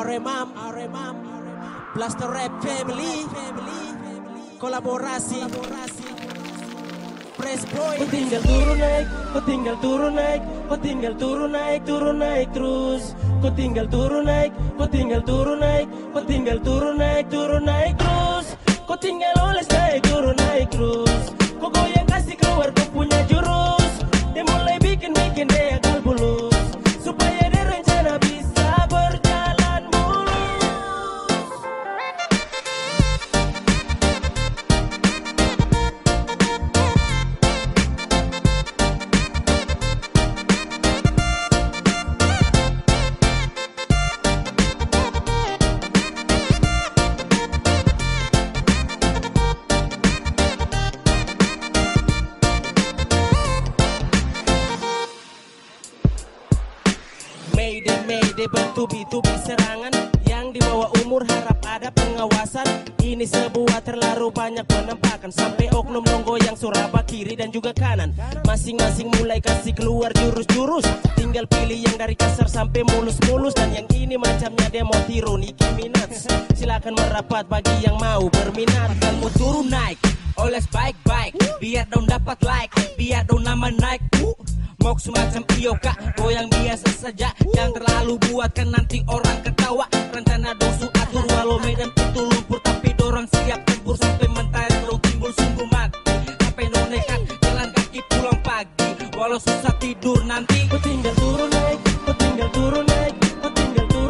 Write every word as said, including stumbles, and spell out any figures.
Aremam, Aremam, Blaster Rap Family, kolaborasi, Press Boy. Kau tinggal turun naik, kau tinggal turun naik, kau tinggal turun naik, turun naik terus. Kau tinggal turun naik, kau tinggal turun naik, kau tinggal turun naik, turun naik terus. Kau tinggal oles naik, turun naik terus. Kau goyang kasih keluar kau punya jurus. Dia mulai bikin-bikin dia akal bulus, supaya dia rencana bisa berjalan mulus. Mayday, mayday, bertubi-tubi serangan. Yang di bawah umur harap ada pengawasan. Ini sebuah terlalu banyak penampakan. Sampai oknum nonggo yang suraba kiri dan juga kanan. Masing-masing mulai kasih keluar jurus-jurus. Tinggal pilih yang dari kasar sampai mulus-mulus. Dan yang ini macamnya dia mau tiru Nicki Minaj. Silakan merapat bagi yang mau berminat. Kalau mau turun naik, oles baik-baik, biar dong dapat like, biar dong nama naik. uh. Mau semacam iyo kak, goyang biasa saja, jangan terlalu buatkan nanti orang ketawa. Rencana dosu atur walau medan itu lumpur, tapi dorang siap tempur sampai mentari belum timbul sungguh mati. Sampai no nekat jalan kaki pulang pagi, walau susah tidur nanti. Kau tinggal turun naik, kau tinggal turun naik, kau tinggal turun